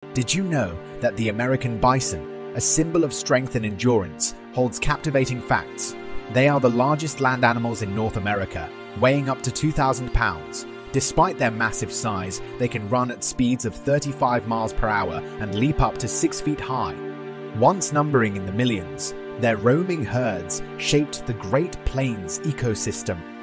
Did you know that the American bison, a symbol of strength and endurance, holds captivating facts? They are the largest land animals in North America, weighing up to 2,000 pounds. Despite their massive size, they can run at speeds of 35 miles per hour and leap up to 6 feet high. Once numbering in the millions, their roaming herds shaped the Great Plains ecosystem,